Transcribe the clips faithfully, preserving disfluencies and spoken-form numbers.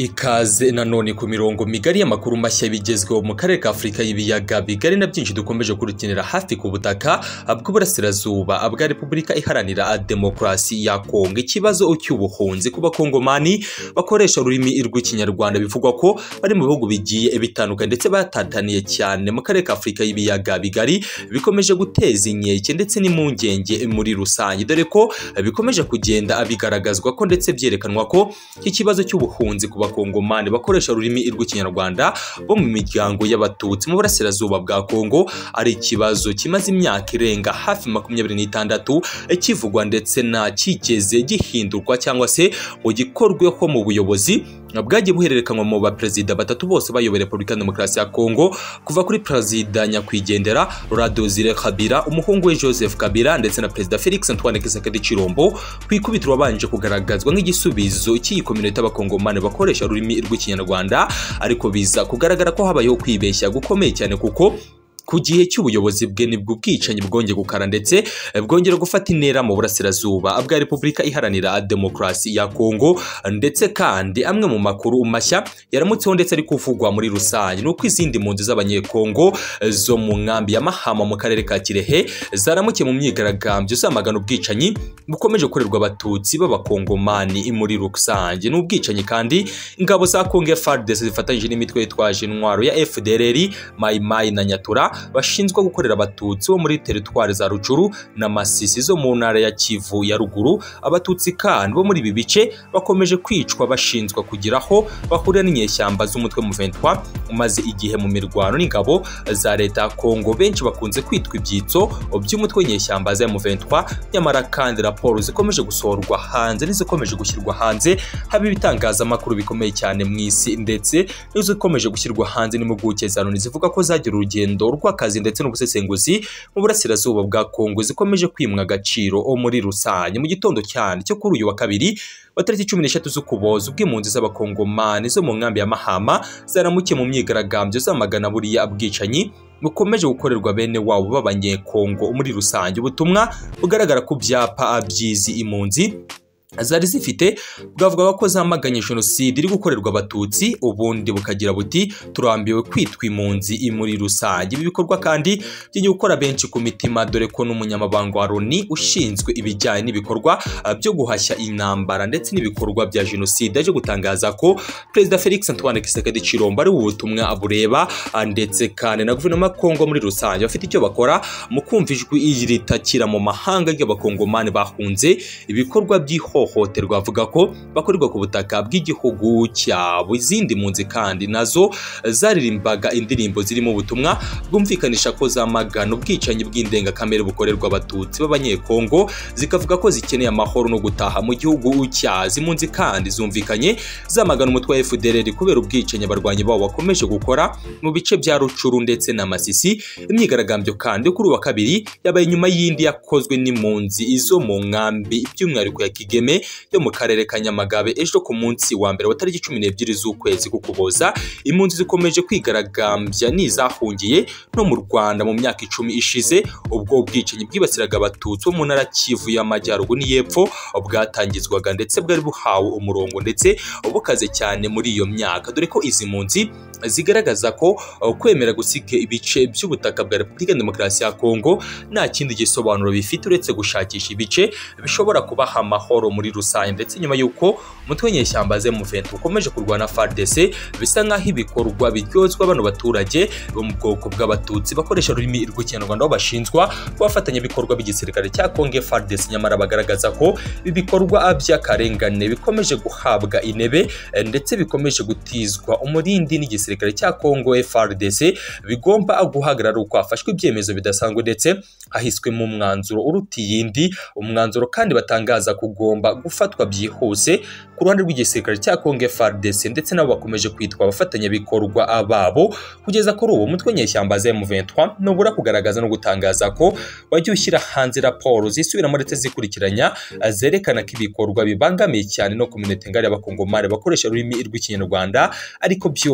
Ikaze nanone ku mirongo migari y'amakuru mashya bigezweho mu karere ka Afrika y'ibiyaga bigari na byinshi dukomeje kurukinira hafi ku butaka bw'uburasirazuba bwa Repubulika Iharanira Demokarasi ya Kongo. Ikibazo cy'ubuhunzi ku bakongomani bakoresha ururimi rw'ikinyarwanda bivugwa ko bari mu bihugu bigiye bitandukanye ndetse batataniye cyane mu karere ka Afrika y'ibiyaga bigari bikomeje guteza inkeke ndetse n'impungenge muri rusange, dore ko bikomeje kugenda bigaragazwa ko ndetse byerekanwa ko ikibazo cy'ubuhunzi ku bakongomani bakoresha ururimi rw'ikinyarwanda bo mu miryango y'abatutsi mu burasirazuba bwa Kongo ari ikibazo kimaze imyaka irenga hafi makumyabiri n'itandatu kivugwa ndetse na kigeze gihindurwa cyangwa se ngo gikorweho mu buyobozi bwagiye buhererekanwa mu baperezida batatu bose bayobora Repubulika Demokarasi ya Kongo kuva kuri perezida nyakwigendera Laurent Desire Kabila, umuhungu we Joseph Kabila ndetse na perezida Felix Antoine Tshisekedi Tshilombo, ku ikubitiro babanje kugaragazwa nk'igisubizo cy'iyi community y'abakongomani bakoresha ururimi rw'ikinyarwanda, ariko biza kugaragara ko habayeho kwibeshya gukomeye cyane kuko ku gihe cy'ubuyobozi bwe nibwo bwicanyi bwongeye gukara ndetse bwongera gufata intera mu burasirazuba bwa Repubulika Iharanira Demokarasi ya Kongo, ndetse kandi amwe mu makuru mashya yaramutseho ndetse ari kuvugwa muri rusange nuko izindi mpunzi z'abanyekongo zo mu nkambi ya Mahama mu karere ka Kirehe zaramukiye mu myigaragambyo zamagana ubwicanyi bukomeje gukorerwa abatutsi b'abakongomani muri rusange. N'ubwicanyi kandi ingabo za Kongo F A R D C zifatanyije n'imitwe yitwaje intwaro ya F D L R, Mai Mai na Nyatura bashinzwe gukorera abatutsi bo muri teritwari za Rucuru na Masisi zo mu ntara ya Kivu ya ruguru. Abatutsi kandi bo muri ibi bice bakomeje kwicwa bashinzwe kugiraho bahurira n'inyeshyamba z'umutwe mu vingt-trois umaze igihe mu mirwano n'ingabo za leta ya Kongo, benshi bakunze kwitwa ibyitso by'umutwe w'inyeshyamba za mu vingt-trois. Nyamara kandi raporo zikomeje gusohorwa hanze n'izikomeje gushyirwa hanze haba ibitangazamakuru bikomeye cyane mu isi ndetse n'izikomeje gushyirwa hanze n'impuguke za Loni zivuga ko zagira urugendo rw'akazi ndetse n'ubusesenguzi mu burasirazuba bwa Kongo zikomeje kwimwa agaciro muri rusange. Mu gitondo cyane cyo kuri uyu wa kabiri wa tariki cumi n'eshatu z'Ukuboza ubw'impunzi z'abakongomani zo mu nkambi ya Mahama zaramukiye mu myigaragambyo zamagana buriya bwicanyi bukomeje gukorerwa bene wabo b'abanyekongo muri rusange. Ubutumwa bugaragara ku byapa by'izi impunzi zari zifite bwavuga ko zamaganye jenoside iri gukorerwa abatutsi, ubundi bukagira buti turambiwe kwitwa impunzi muri rusange. Ibi bikorwa kandi byo gukora benshi ku mitima, dore ko n'umunyamabanga wa Loni ushinzwe ibijyanye n'ibikorwa byo guhashya intambara ndetse n'ibikorwa bya jenoside aje gutangaza ko perezida Felix Antoine Tshisekedi Tshilombo ari ubutumwa abureba, ndetse kandi na guverinoma ya Kongo muri rusange bafite icyo bakora mu kumva ijwi ritakira mu mahanga ry'abakongomani bahunze ibikorwa by'iho hohoterwa avuga ko bakorerwa ku butaka bw'igihugu cyabo. Izindi mpunzi kandi nazo zaririmbaga indirimbo zirimo ubutumwa bwumvikanisha ko zamagana ubwicanyi bw'indengakamere bukorerwa abatutsi b'abanyekongo, zikavuga ko zikeneye amahoro no gutaha mu gihugu cyazo. Impunzi kandi zumvikanye zamagana umutwe wa F D L R kubera ubwicanyi abarwanyi babo bakomeje gukora mu bice bya Rucuru ndetse na Masisi. Imyigaragambyo kandi kuri uwa kabiri yabaye nyuma y'indi yakozwe n'impunzi izo mu nkambi by'umwihariko ya Kigeme yo mu karere ka Nyamagabe ejo ku munsi wa mbere wa tariki cumi n'ebyiri z'ukwezi k'Ukuboza. Impunzi zikomeje kwigaragambya n'izahungiye no mu Rwanda mu myaka icumi ishize ubwo ubwicanyi bwibasiraga abatutsi bo mu ntara Kivu y'Amajyaruguru n'Iyepfo bwatangizwaga ndetse bwari buhawe umurongo ndetse bukaze cyane muri iyo myaka, dore ko izi mpunzi zigaragaza ko kwemera gusiga ibice by'ubutaka bwa Repubulika Demokarasi ya Kongo nta kindi gisobanuro bifite uretse gushakisha ibice bishobora kubaha amahoro muri rusange. Ndetse nyuma y'uko umutwe w'inyeshyamba ze mu vingt ukomeje kurwana F A R D C, bisa nk'aho ibikorwa biryozwa bano baturage bo mu bwoko bw'abatutsi bakoresha ururimi rw'ikinyarwanda aho bashinjwa kubafatanya ibikorwa by'igisirikare cya Kongo F A R D C, nyamara bagaragaza ko ibi bikorwa by'akarengane bikomeje guhabwa intebe ndetse bikomeje gutizwa umurindi n'igisirikare cya Kongo F A R D C, bigomba guhagarara uko hafashwe ibyemezo bidasanzwe ndetse hahiswemo umwanzuro uruti yindi. Umwanzuro kandi batangaza kugomba gufatwa byihuse ku ruhande rw'igisirikare cya Kongo F A R D C ndetse nabo bakomeje kwitwa abafatanyabikorwa ababo. Kugeza kuri ubu umutwe w'inyeshyamba za mu vingt-trois nubura kugaragaza no gutangaza ko wagiye ushyira hanze raporo zisubiramo ndetse zikurikiranya zerekana ko ibikorwa bibangamiye cyane no community ngari y'abakongomani bakoresha ururimi rw'ikinyarwanda, ariko byose ni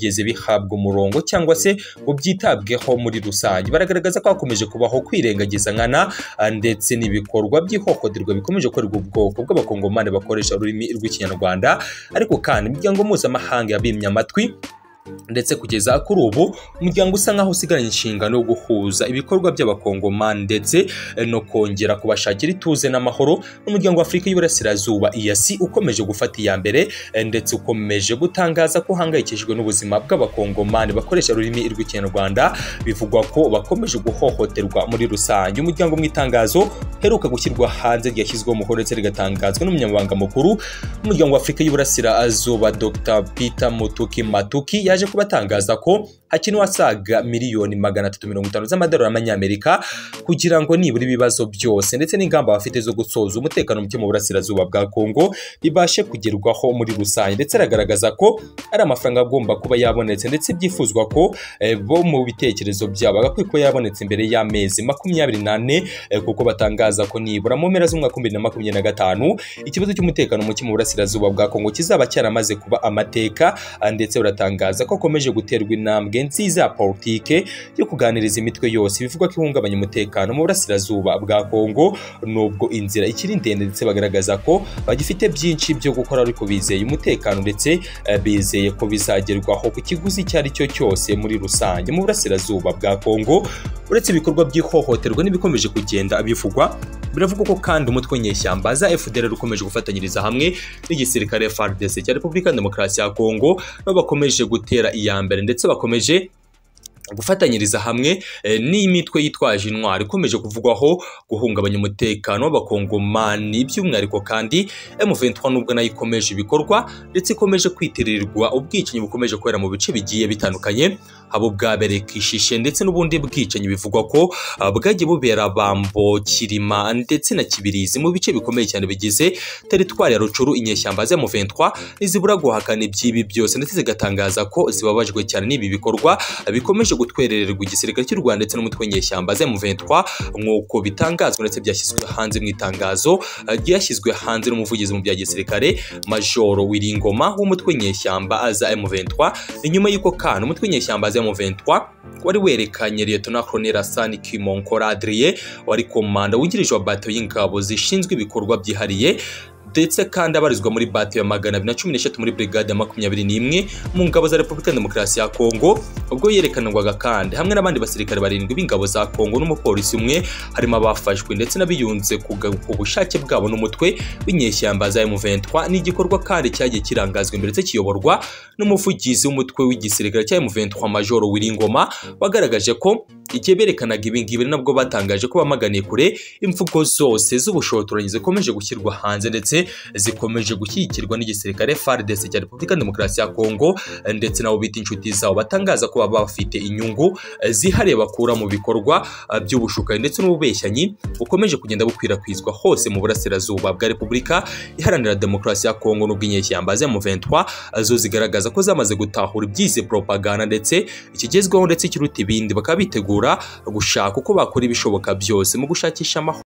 bitigeze bihabwa umurongo cyangwa se ngo byitabweho muri rusange. Baragaragaza ko hakomeje kubaho kwirengagiza nkana ndetse n'ibikorwa by'ihohoterwa bikomeje gukorerwa ubwoko bw'abakongomani bakoresha ururimi rw'ikinyarwanda, ariko kandi imiryango mpuzamahanga yabimye amatwi ndetse kugeza kuri ubu umuryango usa nkaho usigaranye inshingano yo guhuza ibikorwa by'abakongomani ndetse no kongera kubashakira ituze n'amahoro. N'umuryango wa Afurika y'Iburasirazuba E A C ukomeje gufata iya mbere ndetse ukomeje gutangaza ko hangayikishijwe n'ubuzima bw'abakongomani bakoresha ururimi rw'ikinyarwanda, bivugwa ko bakomeje guhohoterwa muri rusange. Umuryango mu itangazo heruka gushyirwa hanze ryashyizweho umukono ndetse rigatangazwa n'umunyamabanga mukuru w'umuryango wa Afurika y'Iburasirazuba Doctor Peter Mutuki Matuki, yaje kubatangaza ko hakinwa asaga miliyoni magana atatu mirongo itanu z'amadolari y'Amanyamerika kugira ngo nibura ibibazo byose ndetse n'ingamba bafite zo gusoza umutekano muke mu burasirazuba bwa Kongo bibashe kugerwaho muri rusange. Ndetse aragaragaza ko ari amafaranga agomba kuba yabonetse ndetse byifuzwa ko eh, bo mu bitekerezo byabo agakwiye kuba yabonetse imbere y'amezi makumyabiri n'ane eh, kuko batangaza ko nibura mu mpera z'umwaka w'ibihumbi bibiri na makumyabiri na gatanu ikibazo cy'umutekano muke mu burasirazuba bwa Kongo kizaba cyaramaze kuba amateka, ndetse uratangaza ko komeje guterwa intambwe nziza ya politike yo kuganiriza imitwe yose bivugwa ko ihungabanya umutekano mu burasirazuba bwa Kongo, nubwo inzira ikiri ndende ndetse bagaragaza ko bagifite byinshi byo gukora, ariko bizeye umutekano ndetse uh, bizeye ko bizagerwaho ku kiguzi cyari cyo cyose muri rusange mu burasirazuba bwa Kongo. Uretse ibikorwa by'ihohoterwa n'ibikomeje kugenda bivugwa, biravugwa ko kandi umutwe nyeshyamba za F D L R ukomeje gufatanyiriza hamwe n'igisirikare F A R D C cya Repubulika Demokarasi ya Kongo, no bakomeje gutera iya mbere ndetse bakomeje gufatanyiriza hamwe e, n'imitwe yitwaje intwari ikomeje kuvugwaho guhungabanya umutekano w'abakongomani, by'umwihariko kandi M vingt-trois nubwo nayo ikomeje ibikorwa ndetse ikomeje kwitirirwa ubwicanyi bukomeje kubera mu bice bigiye bitandukanye, habo bwabereye Kishishe ndetse n'ubundi bwicanyi bivugwa ko bwagiye bubera Bambo, Kirima ndetse na Kibirizi mu bice bikomeye cyane bigize teritwari ya Rucuru. Inyeshyamba za M vingt-trois nizibura guhakana iby'ibi byose ndetse zigatangaza ko zibabajwe cyane n'ibi bikorwa bikomeje gutwerererwa igisirikare cy'u Rwanda ndetse n'umutwe nyeshyamba za M vingt-trois nk'uko bitangazwa ndetse byashyizwe hanze mu itangazo ryashyizwe hanze n'umuvugizi mu bya gisirikare Majoro Wiringoma w'umutwe nyeshyamba za M vingt-trois. Inyuma y'uko kandi umutwe nyeshyamba za M vingt-trois wari werekanye Lieutenant Colonel Hassan Kimonkora Adrien wari komanda wungirije wa bato y'ingabo zishinzwe ibikorwa byihariye ndetse kandi abarizwa muri bato ya magana abiri na cumi n'eshatu muri brigade ya makumyabiri n'imwe mu ngabo za Repubulika Demokarasi ya Kongo, ubwo yerekanwaga kandi hamwe n'abandi basirikare barindwi b'ingabo za Kongo n'umupolisi umwe, harimo abafashwe ndetse n'abiyunze ku bushake bwabo n'umutwe w'inyeshyamba za M vingt-trois. Ni igikorwa kandi cyagiye kirangazwa imbere ndetse kiyoborwa n'umuvugizi w'umutwe w'igisirikare cya M vingt-trois Majoro Wiringoma, wagaragaje ko igihe berekanaga ibi ngibi nabwo batangaje ko bamaganiye kure imvugo zose z'ubushotoranyi zikomeje gushyirwa hanze ndetse zikomeje gushyigikirwa n'igisirikare F A R D C cya Repubulika Demokarasi ya Kongo, ndetse nabo bita inshuti zabo batangaza ko baba bafite inyungu zihariye bakura mu bikorwa by'ubushukanyi ndetse n'ububeshyanyi bukomeje kugenda bukwirakwizwa hose mu burasirazuba bwa Repubulika Iharanira Demokarasi ya Kongo. N'ubw'inyeshyamba za M vingt-trois zo zigaragaza ko zamaze gutahura ibyize propaganda ndetse ikigezweho ndetse kiruta ibindi, bakaba bitegura gushaka uko bakora ibishoboka byose mu gushakisha amahoro.